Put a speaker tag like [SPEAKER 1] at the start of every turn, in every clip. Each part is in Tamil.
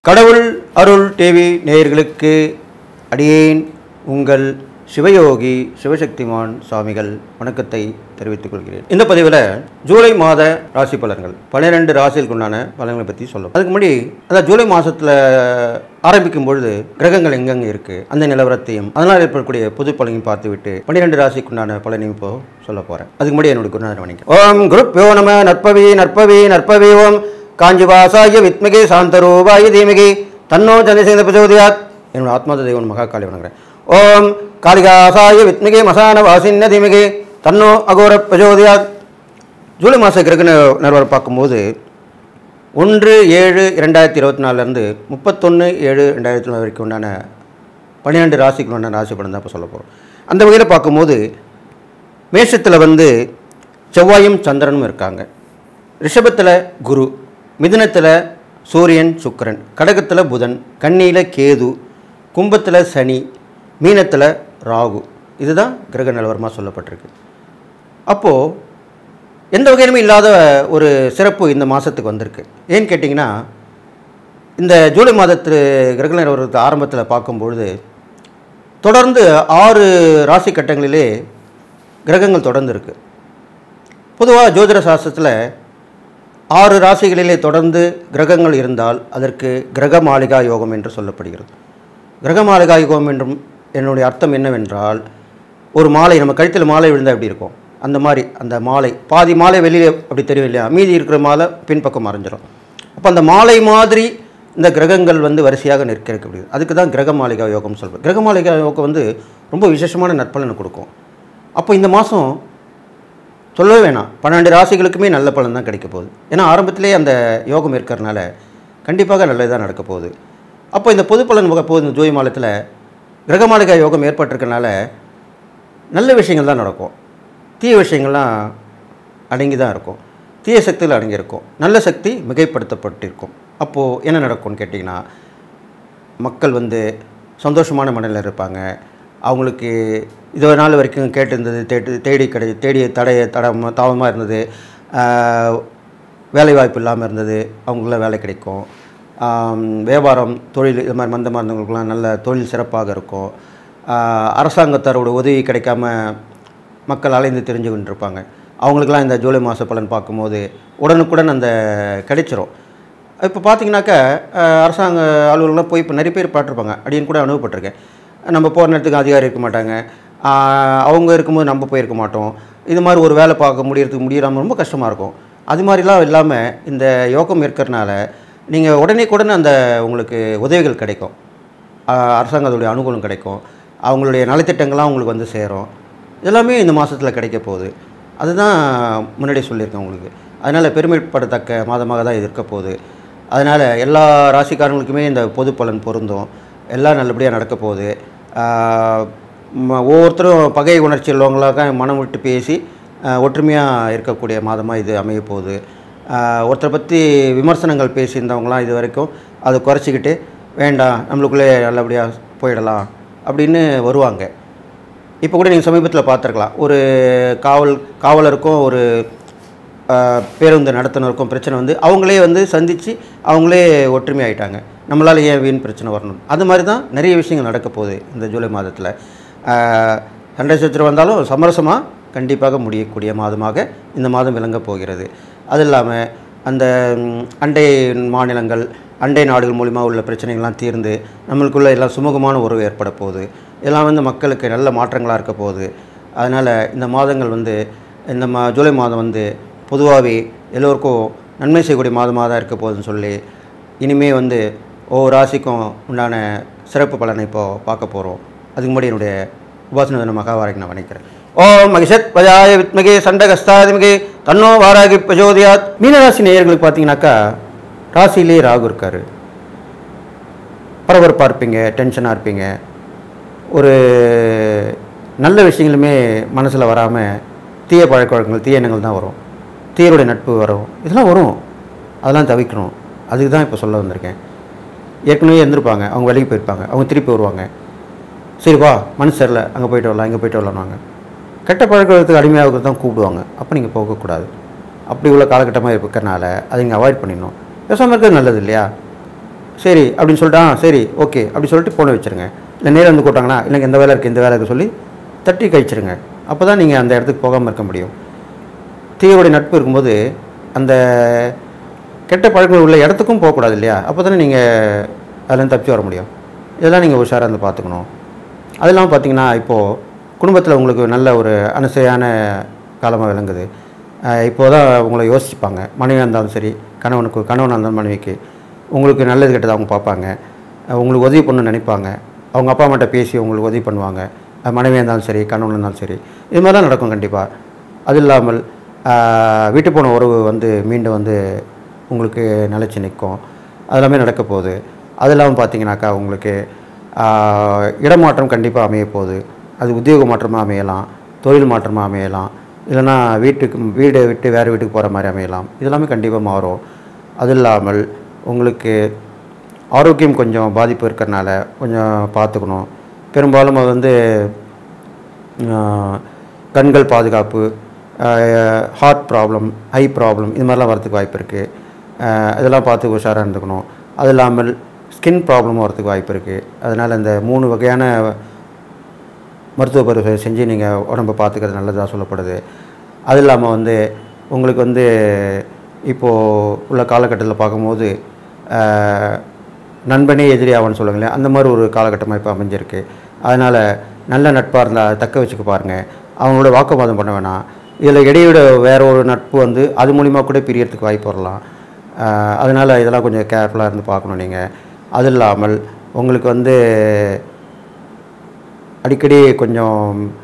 [SPEAKER 1] கடவுள் அருள் டிவி நேயர்களுக்கு அடியேன் உங்கள் சிவயோகி சிவசக்திமான் சுவாமிகள் வணக்கத்தை தெரிவித்துக் கொள்கிறேன். இந்த பதிவில் ஜூலை மாத ராசி பலன்கள் 12 ராசிகளுக்கு உண்டான பலன்களை பற்றி சொல்லும். அதுக்கு முன்னாடி அதாவது ஜூலை மாதத்தில் ஆரம்பிக்கும் பொழுது கிரகங்கள் எங்கெங்கே இருக்குது அந்த நிலவரத்தையும் அதனால் ஏற்படக்கூடிய பொது பலனையும் பார்த்துவிட்டு 12 ராசிக்குண்டான பலனையும் இப்போ சொல்ல போகிறேன். அதுக்கு முன்னாடி என்னுடைய குருநாதர் வணக்கம். ஓம் குருப்யோ நம நற்பவி நற்பவி நற்பவி ஓம் காஞ்சிவாசாய வித்மகே சாந்தரூபாய தீமகி தன்னோ சந்திரசேகர பிரச்சோதயாத். என்னோட ஆத்மாத தெய்வன் மகாகாளி வணங்குறேன். ஓம் காளிகாசாய வித்மகே மசான வாசின்ன தீமகே தன்னோ அகோர பிரச்சோதயாத். ஜூலை மாத கிரக நிலவரம் பார்க்கும்போது 1/7/2024 31/7/2024 வரைக்கும் உண்டான 12 ராசிக்கு உண்டான ராசி பலன் தான் இப்போ சொல்ல போகிறோம். அந்த வகையில் பார்க்கும்போது மேஷத்தில் செவ்வாயும் சந்திரனும் இருக்காங்க. ரிஷபத்தில் குரு, மிதுனத்தில் சூரியன் சுக்கிரன், கடகத்தில் புதன், கன்னியில் கேது, கும்பத்தில் சனி, மீனத்தில் ராகு. இதுதான் கிரக நிலவரமாக சொல்லப்பட்டிருக்கு. அப்போது எந்த வகையிலுமே இல்லாத ஒரு சிறப்பு இந்த மாதத்துக்கு வந்திருக்கு. ஏன்னு கேட்டிங்கன்னா, இந்த ஜூலை மாதத்து கிரக நிலவரத்து ஆரம்பத்தில் பார்க்கும்பொழுது தொடர்ந்து 6 ராசி கட்டங்களிலே கிரகங்கள் தொடர்ந்து இருக்குது. பொதுவாக ஜோதிட சாஸ்திரத்தில் 6 ராசிகளிலே தொடர்ந்து கிரகங்கள் இருந்தால் அதற்கு கிரக மாளிகா யோகம் என்று சொல்லப்படுகிறது. கிரக மாளிகா யோகம் என்றும் என்னுடைய அர்த்தம் என்னவென்றால், ஒரு மாலை நம்ம கழுத்தில் மாலை விழுந்தால் எப்படி இருக்கும், அந்த மாதிரி அந்த மாலை பாதி மாலை வெளியே அப்படி தெரியும் இல்லையா, மீதி இருக்கிற மாலை பின்பக்கம் மறைஞ்சிடும். அப்போ அந்த மாலை மாதிரி இந்த கிரகங்கள் வரிசையாக நிற்கிறது. அதுக்கு தான் கிரக மாளிகா யோகம் சொல்கிறேன். கிரக மாளிகா யோகம் ரொம்ப விசேஷமான நற்பலனை கொடுக்கும். அப்போ இந்த மாதம் சொல்லவே வேணாம், 12 ராசிகளுக்குமே நல்ல பலன் தான் கிடைக்க போகுது. ஏன்னா ஆரம்பத்திலே அந்த யோகம் இருக்கிறதுனால கண்டிப்பாக நல்லதாக நடக்க போகுது. அப்போ இந்த பொது பலன் போகுது. இந்த ஜூலை மாதத்தில் கிரகமாளிகா யோகம் ஏற்பட்டிருக்கனால நல்ல விஷயங்கள் தான் நடக்கும், தீய விஷயங்கள்லாம் அடங்கி தான் இருக்கும். தீய சக்திகள் அடங்கியிருக்கும், நல்ல சக்தி மிகைப்படுத்தப்பட்டிருக்கும். அப்போது என்ன நடக்கும்னு கேட்டிங்கன்னா, மக்கள் சந்தோஷமான மனநிலையில் இருப்பாங்க. அவங்களுக்கு இது நாள் வரைக்கும் கேட்டிருந்தது தேடிய தாமதமாக இருந்தது, வேலைவாய்ப்பு இல்லாமல் இருந்தது, அவங்களுக்குலாம் வேலை கிடைக்கும். வியாபாரம் தொழில் இது மாதிரி மந்தமாக இருந்தவங்களுக்குலாம் நல்ல தொழில் சிறப்பாக இருக்கும். அரசாங்கத்தாரோட உதவி கிடைக்காம மக்கள் அலைந்து தெரிஞ்சுக்கிட்டு இருப்பாங்க. அவங்களுக்கெல்லாம் இந்த ஜூலை மாத பலன் பார்க்கும்போது உடனுக்குடன் அந்த கிடைச்சிரும். இப்போ பார்த்திங்கனாக்கா அரசாங்க அலுவலகம்லாம் போய் இப்போ நிறைய பேர் பார்த்துருப்பாங்க. அப்படின்னு கூட அனுபவப்பட்டிருக்கேன். நம்ம போகிற நேரத்துக்கு அதிகாரி இருக்க மாட்டாங்க, அவங்க இருக்கும்போது நம்ம போயிருக்க மாட்டோம். இது மாதிரி ஒரு வேலை பார்க்க முடியாமல் ரொம்ப கஷ்டமாக இருக்கும். அது மாதிரிலாம் இல்லாமல் இந்த யோகம் இருக்கிறதுனால நீங்கள் உடனே அந்த உங்களுக்கு உதவிகள் கிடைக்கும், அரசாங்கத்துடைய அனுகூலம் கிடைக்கும், அவங்களுடைய நலத்திட்டங்கள்லாம் உங்களுக்கு சேரும். எல்லாமே இந்த மாதத்தில் கிடைக்க போகுது. அதுதான் முன்னாடியே சொல்லியிருக்கேன் உங்களுக்கு. அதனால் பெருமைப்படத்தக்க மாதமாக தான் இது இருக்க போகுது. அதனால் எல்லா ராசிக்காரங்களுக்குமே இந்த பொது பலன் பொருந்தும், எல்லாம் நல்லபடியாக நடக்க போகுது. ஒவ்வொருத்தரும் பகை உணர்ச்சி உள்ளவங்களாக மனம் விட்டு பேசி ஒற்றுமையாக இருக்கக்கூடிய மாதமாக இது அமைய போகுது. ஒருத்தரை பற்றி விமர்சனங்கள் பேசியிருந்தவங்களாம் இது வரைக்கும் அதை குறைச்சிக்கிட்டு வேண்டாம், நம்மளுக்குள்ளே நல்லபடியாக போயிடலாம் அப்படின்னு வருவாங்க. இப்போ கூட நீங்கள் சமீபத்தில் பார்த்துருக்கலாம், ஒரு காவலருக்கும் ஒரு பேருந்து நடத்துனருக்கும் பிரச்சனை அவங்களே சந்தித்து அவங்களே ஒற்றுமை ஆகிட்டாங்க. நம்மளால் ஏன் வீண் பிரச்சனை வரணும்? அது மாதிரி தான் நிறைய விஷயங்கள் நடக்க போகுது இந்த ஜூலை மாதத்தில். சண்டை சச்சரவு வந்தாலும் சமரசமாக கண்டிப்பாக முடியக்கூடிய மாதமாக இந்த மாதம் விளங்கப் போகிறது. அது இல்லாமல் அந்த அண்டை மாநிலங்கள் அண்டை நாடுகள் மூலிமா உள்ள பிரச்சனைகள்லாம் தீர்ந்து நம்மளுக்குள்ளே எல்லாம் சுமூகமான உறவு ஏற்பட போகுது. இதெல்லாம் மக்களுக்கு நல்ல மாற்றங்களாக இருக்க போகுது. அதனால் இந்த மாதங்கள் இந்த ஜூலை மாதம் பொதுவாகவே எல்லோருக்கும் நன்மை செய்யக்கூடிய மாதமாக தான் இருக்க போகுதுன்னு சொல்லி இனிமே ஒவ்வொரு ராசிக்கும் உண்டான சிறப்பு பலனை இப்போது பார்க்க போகிறோம். அதுக்கு முன்னாடி என்னுடைய உபாசன மகாவாரைக்கு நான் வணக்கிறேன். ஓம் மகிஷத் பஜாய வித்மகே சண்டகஸ்தாதிமகே தன்னோ வாராகி பிரச்சோதயாத். மீனராசி நேயர்களுக்கு பார்த்தீங்கன்னாக்கா ராசியிலே ராகு இருக்கார். பரபரப்பாக இருப்பீங்க, டென்ஷனாக இருப்பீங்க. ஒரு நல்ல விஷயங்களுமே மனசில் வராமல் தீய பழக்க வழக்கங்கள் தீய எண்ணங்கள் தான் வரும், தீயருடைய நட்பு வரும், இதெல்லாம் வரும். அதெல்லாம் தவிர்க்கணும். அதுக்கு தான் இப்போ சொல்ல வந்திருக்கேன். ஏற்கனவே இருந்திருப்பாங்க, அவங்க வேலைக்கு போயிருப்பாங்க, அவங்க திருப்பி வருவாங்க. சரி வா, மனசு சரியில்லை, அங்கே போய்ட்டு வரலாம் இங்கே போய்ட்டு வரலாம்வாங்க. கெட்ட பழக்கத்துக்கு அடிமையாக தான் கூப்பிடுவாங்க. அப்போ நீங்கள் போகக்கூடாது. அப்படி உள்ள காலகட்டமாக இருக்கிறனால அதை நீங்கள் அவாய்ட் பண்ணிடணும். பேசாமல் இருக்கிறது நல்லது இல்லையா? சரி அப்படின்னு சொல்லிட்டு சரி ஓகே அப்படி சொல்லிட்டு ஃபோனை வச்சுருங்க. இல்லை நேரம் வந்து கூட்டாங்கன்னா இல்லைங்க இந்த வேலை இருக்குது இந்த வேலை இருக்குது சொல்லி தட்டி கழிச்சிருங்க. அப்போ தான் நீங்கள் அந்த இடத்துக்கு போகாமல் இருக்க முடியும். தீயோடைய நட்பு இருக்கும்போது அந்த கெட்ட பழக்கங்கள் உள்ள இடத்துக்கும் போகக்கூடாது இல்லையா? அப்போ தானே நீங்கள் அதுலேருந்து தப்பிச்சு வர முடியும். இதெல்லாம் நீங்கள் உஷாராக இருந்து பார்த்துக்கணும். அது இல்லாமல் பார்த்தீங்கன்னா இப்போது குடும்பத்தில் உங்களுக்கு நல்ல ஒரு அனுசையான காலமாக விளங்குது. இப்போ தான் உங்களை யோசிப்பாங்க. மனைவியாக இருந்தாலும் சரி, கணவனாக இருந்தாலும் மனைவிக்கு உங்களுக்கு நல்லது கெட்டது அவங்க பார்ப்பாங்க. உங்களுக்கு உதவி பண்ணணும்னு நினைப்பாங்க. அவங்க அப்பா அம்மாட்ட பேசி உங்களுக்கு உதவி பண்ணுவாங்க. மனைவியாக இருந்தாலும் சரி, கணவனாக இருந்தாலும் சரி, இது மாதிரி தான் நடக்கும் கண்டிப்பாக. அது இல்லாமல் வீட்டு போன உறவு வந்து மீண்டும் வந்து உங்களுக்கு நிலச்சி நிற்கும். அதெல்லாமே நடக்க போகுது. அது இல்லாமல் பார்த்தீங்கன்னாக்கா உங்களுக்கு இடமாற்றம் கண்டிப்பாக அமைய போகுது. அது உத்தியோக மாற்றமாக அமையலாம், தொழில் மாற்றமாக அமையலாம், இல்லைன்னா வீடை விட்டு வேறு வீட்டுக்கு போகிற மாதிரி அமையலாம். இதெல்லாமே கண்டிப்பாக மாறும். அது இல்லாமல் உங்களுக்கு ஆரோக்கியம் கொஞ்சம் பாதிப்பு இருக்கிறனால கொஞ்சம் பார்த்துக்கணும். பெரும்பாலும் அது வந்து கண்கள் பாதுகாப்பு, ஹார்ட் ப்ராப்ளம், ஐ ப்ராப்ளம் இது மாதிரிலாம் வரதுக்கு வாய்ப்பு இருக்குது. இதெல்லாம் பார்த்து உஷாராக இருந்துக்கணும். அது இல்லாமல் ஸ்கின் ப்ராப்ளமும் வரதுக்கு வாய்ப்பு இருக்குது. அதனால் இந்த 3 வகையான மருத்துவ பரிசோதனை செஞ்சு நீங்கள் உடம்பை பார்த்துக்கிறது நல்லதாக சொல்லப்படுது. அது இல்லாமல் வந்து உங்களுக்கு வந்து இப்போது உள்ள காலகட்டத்தில் பார்க்கும்போது நண்பனே எதிரி ஆவான்னு சொல்லுங்களேன், அந்த மாதிரி ஒரு காலகட்டமாக இப்போ அமைஞ்சிருக்கு. அதனால் நல்ல நட்பாக இருந்தால் தக்க வச்சுக்க பாருங்கள். அவங்களோட வாக்குவாதம் பண்ண வேணாம். இதில் இடையோட வேறு ஒரு நட்பு வந்து அது மூலிமா கூட பிரியறதுக்கு வாய்ப்பு வரலாம். அதனால் இதெல்லாம் கொஞ்சம் கேர்ஃபுல்லாக இருந்து பார்க்கணும் நீங்கள். அது இல்லாமல் உங்களுக்கு வந்து அடிக்கடி கொஞ்சம்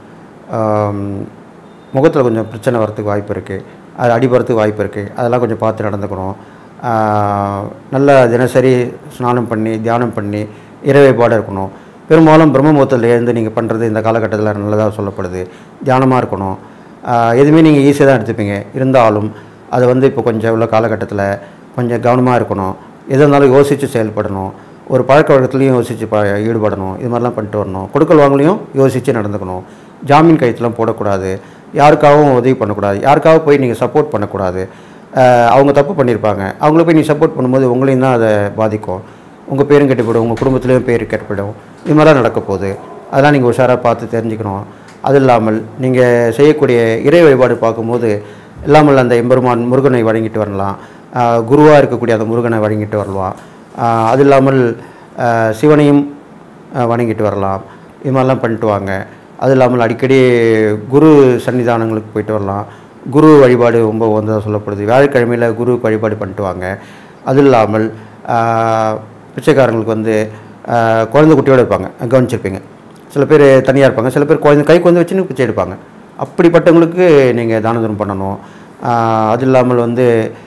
[SPEAKER 1] முகத்தில் கொஞ்சம் பிரச்சனை வரத்துக்கு வாய்ப்பு இருக்குது. அது அடிபடுறதுக்கு வாய்ப்பு இருக்குது. அதெல்லாம் கொஞ்சம் பார்த்து நடந்துக்கணும். நல்லா தினசரி ஸ்நானம் பண்ணி தியானம் பண்ணி இறை வழிபாடு இருக்கணும். பெரும்பாலும் பிரம்ம முகூர்த்தத்தில் எழுந்து நீங்கள் பண்ணுறது இந்த காலகட்டத்தில் நல்லதாக சொல்லப்படுது. தியானமாக இருக்கணும். எதுவுமே நீங்கள் ஈஸியாக தான் எடுத்துப்பீங்க. இருந்தாலும் அது வந்து இப்போ கொஞ்சம் உள்ள காலகட்டத்தில் கொஞ்சம் கவனமாக இருக்கணும். எது இருந்தாலும் யோசித்து செயல்படணும். ஒரு பழக்க வழக்கத்துலேயும் யோசித்து ஈடுபடணும். இது மாதிரிலாம் பண்ணிட்டு வரணும். கொடுக்கல் வாங்கலையும் யோசித்து நடந்துக்கணும். ஜாமீன் கையெழுத்துலாம் போடக்கூடாது. யாருக்காகவும் உதவி பண்ணக்கூடாது. யாருக்காகவும் போய் நீங்கள் சப்போர்ட் பண்ணக்கூடாது. அவங்க தப்பு பண்ணியிருப்பாங்க, அவங்கள போய் நீ சப்போர்ட் பண்ணும்போது உங்களையும் தான் அதை பாதிக்கும். உங்கள் பேரும் கெட்டுப்படும், உங்கள் குடும்பத்துலேயும் பேர் கெட்டுப்படும். இது மாதிரிலாம் நடக்க போகுது. அதெல்லாம் நீங்கள் உஷாராக பார்த்து தெரிஞ்சுக்கணும். அது இல்லாமல் நீங்கள் செய்யக்கூடிய இறை வழிபாடு பார்க்கும்போது இல்லாமல் அந்த எம்பெருமான் முருகனை வழங்கிட்டு வரலாம். குருவாக இருக்கக்கூடிய அந்த முருகனை வழங்கிட்டு வரலாம். அது இல்லாமல் சிவனையும் வணங்கிட்டு வரலாம். இது மாதிரிலாம் பண்ணிட்டு வாங்க. அது இல்லாமல் அடிக்கடி குரு சன்னிதானங்களுக்கு போயிட்டு வரலாம். குரு வழிபாடு ரொம்ப உகந்ததாக சொல்லப்படுது. வியாழக்கிழமையில் குரு வழிபாடு பண்ணிட்டு வாங்க. அது இல்லாமல் பிச்சைக்காரங்களுக்கு வந்து குழந்தை குட்டியோடு இருப்பாங்க, கவனிச்சிருப்பீங்க. சில பேர் தனியாக இருப்பாங்க, சில பேர் கை குழந்தை வச்சுன்னு பிச்சை எடுப்பாங்க. அப்படிப்பட்டவங்களுக்கு நீங்கள் தான தர்மம் பண்ணணும். அது இல்லாமல் வந்து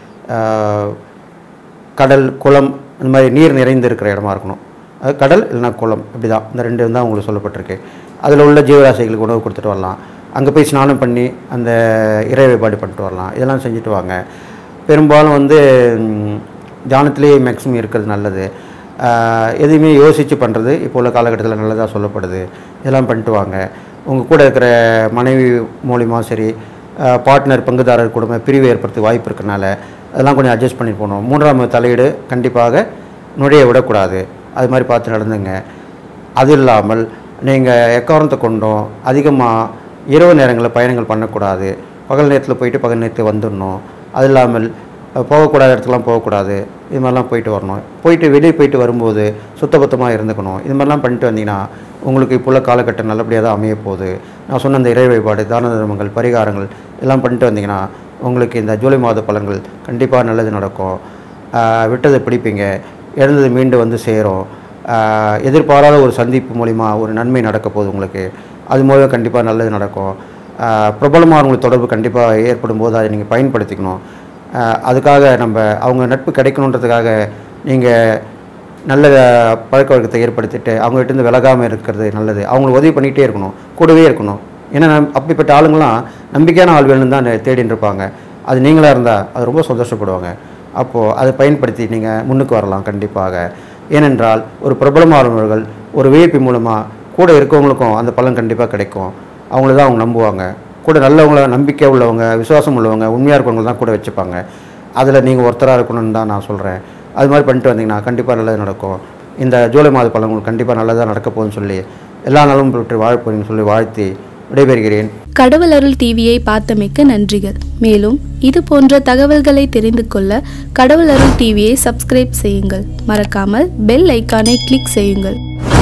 [SPEAKER 1] கடல், குளம் இந்த மாதிரி நீர் நிறைந்து இருக்கிற இடமா இருக்கணும். அது கடல் இல்லைனா குளம், இப்படி தான் இந்த 2 தான் உங்களுக்கு சொல்லப்பட்டிருக்கு. அதில் உள்ள ஜீவராசிகளுக்கு உணவு கொடுத்துட்டு வரலாம். அங்கே போய் ஸ்நானம் பண்ணி அந்த இறை வழிபாடு பண்ணிட்டு வரலாம். இதெல்லாம் செஞ்சுட்டு வாங்க. பெரும்பாலும் வந்து தியானத்திலே மேக்ஸிமம் இருக்கிறது நல்லது. எதையுமே யோசித்து பண்ணுறது இப்போ உள்ள காலகட்டத்தில் நல்லதாக சொல்லப்படுது. இதெல்லாம் பண்ணிட்டு வாங்க. உங்கள் கூட இருக்கிற மனைவி மூலிமா சரி, பார்ட்னர் பங்குதாரர் கூட பிரிவு ஏற்படுத்த வாய்ப்பு இருக்கிறனால அதெல்லாம் கொஞ்சம் அட்ஜஸ்ட் பண்ணி போகணும். 3ஆம் தலையீடு கண்டிப்பாக நுழைய விடக்கூடாது. அது மாதிரி பார்த்து நடந்துங்க. அது இல்லாமல் நீங்கள் எக்காரணத்தை கொண்டும் அதிகமாக இரவு நேரங்களில் பயணங்கள் பண்ணக்கூடாது. பகல் நேரத்தில் போயிட்டு பகல் நேரத்தில் வந்துடணும். அது இல்லாமல் போகக்கூடாத இடத்துக்குலாம் போகக்கூடாது. இது மாதிரிலாம் போயிட்டு வரணும். வெளியே போயிட்டு வரும்போது சுத்தபத்தமாக இருந்துக்கணும். இது மாதிரிலாம் பண்ணிட்டு வந்தீங்கன்னா உங்களுக்கு இப்போ உள்ள காலகட்டம் நல்லபடியாக தான் அமைய போகுது. நான் சொன்ன இந்த இறை வழிபாடு, தான தர்மங்கள், பரிகாரங்கள் எல்லாம் பண்ணிட்டு வந்தீங்கன்னா உங்களுக்கு இந்த ஜூலை மாத பலன்கள் கண்டிப்பாக நல்லது நடக்கும். விட்டதை பிடிப்பீங்க, இழந்தது மீண்டு வந்து சேரும். எதிர்பாராத ஒரு சந்திப்பு மூலிமா ஒரு நன்மை நடக்க போகுது உங்களுக்கு. அது மூலம் கண்டிப்பாக நல்லது நடக்கும். பிரபலமாக உங்களுக்கு தொடர்பு கண்டிப்பாக ஏற்படும் போது அதை நீங்கள் பயன்படுத்திக்கணும். அதுக்காக அவங்க நட்பு கிடைக்கணுன்றதுக்காக நீங்கள் நல்ல பழக்க வழக்கத்தை ஏற்படுத்திட்டு அவங்ககிட்டருந்து விலகாமல் இருக்கிறது நல்லது. அவங்களுக்கு உதவி பண்ணிகிட்டே இருக்கணும், கூடவே இருக்கணும். ஏன்னா அப்படிப்பட்ட ஆளுங்களாம் நம்பிக்கையான ஆள்கள்னு தான் தேடின்னு இருப்பாங்க. அது நீங்களாக இருந்தால் அது ரொம்ப சந்தோஷப்படுவாங்க. அப்போது அதை பயன்படுத்தி நீங்கள் முன்னுக்கு வரலாம் கண்டிப்பாக. ஏனென்றால் ஒரு பிரபலமானவர்கள் ஒரு விஐபி மூலமாக கூட இருக்கவங்களுக்கும் அந்த பலன் கண்டிப்பாக கிடைக்கும். அவங்கள தான் அவங்க நம்புவாங்க. கூட நல்லவங்கள, நம்பிக்கை உள்ளவங்க, விசுவாசம் உள்ளவங்க, உண்மையாக இருக்கவங்க தான் கூட வச்சுப்பாங்க. அதில் நீங்கள் ஒருத்தராக இருக்கணும்னு தான் நான் சொல்கிறேன். அது மாதிரி பண்ணிட்டு வந்தீங்கன்னா கண்டிப்பாக நல்லது நடக்கும். இந்த ஜூலை மாத பலன் உங்களுக்கு கண்டிப்பாக நல்லதாக நடக்க போகுதுன்னு சொல்லி எல்லா நலமும் பெற்று வாழப்போறீங்கன்னு சொல்லி வாழ்த்தி விடைபெறுகிறேன்.
[SPEAKER 2] கடவுள் அருள் டிவியை பார்த்தமைக்கு நன்றிகள். மேலும் இது போன்ற தகவல்களை தெரிந்து கொள்ள கடவுள் அருள் டிவியை சப்ஸ்கிரைப் செய்யுங்கள். மறக்காமல் பெல் ஐக்கானை கிளிக் செய்யுங்கள்.